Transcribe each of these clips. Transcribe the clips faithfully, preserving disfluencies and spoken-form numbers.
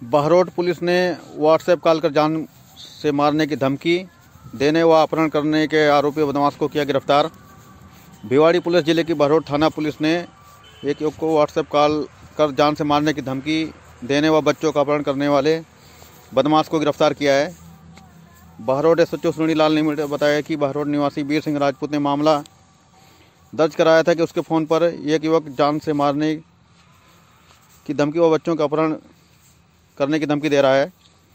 Behror police ने WhatsApp call कर जान से मारने की धमकी देने व अपहरण करने के आरोपी बदमाश को किया गिरफ्तार। भिवाड़ी पुलिस जिले की बहरोड थाना पुलिस ने एक युवक को व्हाट्सएप कॉल कर जान से मारने की धमकी देने व बच्चों का अपहरण करने वाले बदमाश को गिरफ्तार किया है। Behror S H O Sunilal ने बताया कि बहरोड निवासी वीर सिंह राजपूत ने मामला दर्ज कराया था कि उसके फ़ोन पर एक युवक जान से मारने की धमकी व बच्चों का अपहरण करने की धमकी दे रहा है।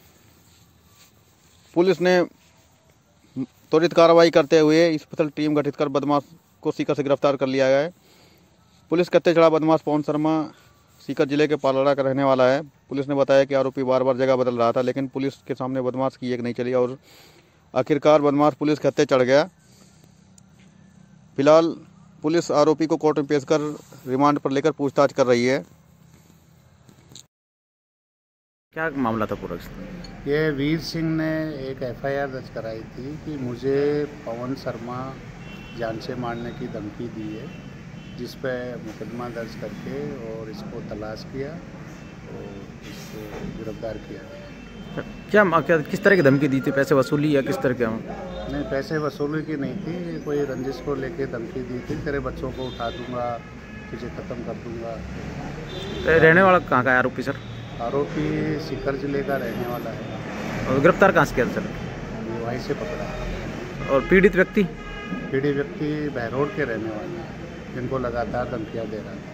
पुलिस ने त्वरित कार्रवाई करते हुए स्पेशल टीम गठित कर बदमाश को सीकर से गिरफ्तार कर लिया गया है। पुलिस कत्ते चढ़ा बदमाश पवन शर्मा सीकर जिले के पालड़ा का रहने वाला है। पुलिस ने बताया कि आरोपी बार बार जगह बदल रहा था, लेकिन पुलिस के सामने बदमाश की एक नहीं चली और आखिरकार बदमाश पुलिस के हत्थे चढ़ गया। फिलहाल पुलिस आरोपी को कोर्ट में पेश कर रिमांड पर लेकर पूछताछ कर रही है। क्या मामला था पूरा? ये वीर सिंह ने एक एफ आई आर दर्ज कराई थी कि मुझे पवन शर्मा जान से मारने की धमकी दी है, जिस पे मुकदमा दर्ज करके और इसको तलाश किया और इसको गिरफ्तार किया। क्या क्या किस तरह की धमकी दी थी? पैसे वसूली या किस तरह के? नहीं, पैसे वसूली की नहीं थी, कोई रंजिश को लेके धमकी दी थी, तेरे बच्चों को उठा दूंगा, तुझे ख़त्म कर दूंगा। रहने वाला कहाँ का है आरोपी सर? आरोपी सीकर जिले का रहने वाला है। और गिरफ्तार कहाँ से किया सर? वहीं से पकड़ा। और पीड़ित व्यक्ति? पीड़ित व्यक्ति बहरोड के रहने वाले हैं, जिनको लगातार धमकियाँ दे रहा है।